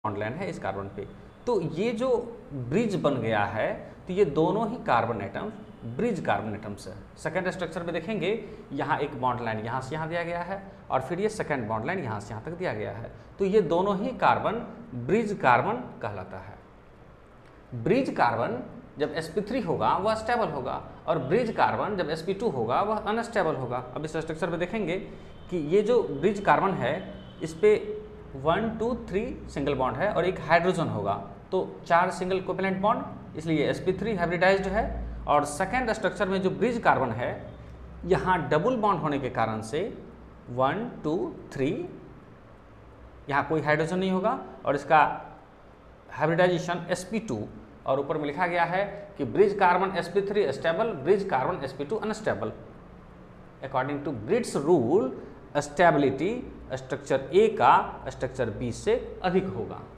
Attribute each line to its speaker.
Speaker 1: Bond line है इस carbon पे। तो ये जो ब्रिज बन गया है, तो ये दोनों ही carbon atoms bridge carbon atoms है। सेकेंड स्ट्रक्चर में देखेंगे, यहाँ एक बॉन्ड लाइन यहाँ से यहाँ दिया गया है और फिर ये सेकेंड बॉन्ड लाइन यहाँ से यहाँ तक दिया गया है। तो ये दोनों ही कार्बन ब्रिज कार्बन कहलाता है। ब्रिज कार्बन जब sp3 होगा वह स्टेबल होगा और ब्रिज कार्बन जब sp2 होगा वह अनस्टेबल होगा। अब इस स्ट्रक्चर में देखेंगे कि ये जो ब्रिज कार्बन है इस पे 1 2 3 सिंगल बॉन्ड है और एक हाइड्रोजन होगा, तो 4 सिंगल कोवेलेंट बॉन्ड, इसलिए sp3 हाइब्रिडाइज्ड है। और सेकेंड स्ट्रक्चर में जो ब्रिज कार्बन है यहाँ डबल बॉन्ड होने के कारण से 1 2 3 यहाँ कोई हाइड्रोजन नहीं होगा और इसका हाइब्रिडाइजेशन sp2, और ऊपर में लिखा गया है कि bridge carbon sp3 stable, bridge carbon sp2 unstable. According to Bredt's rule stability structure A का स्ट्रक्चर बी से अधिक होगा।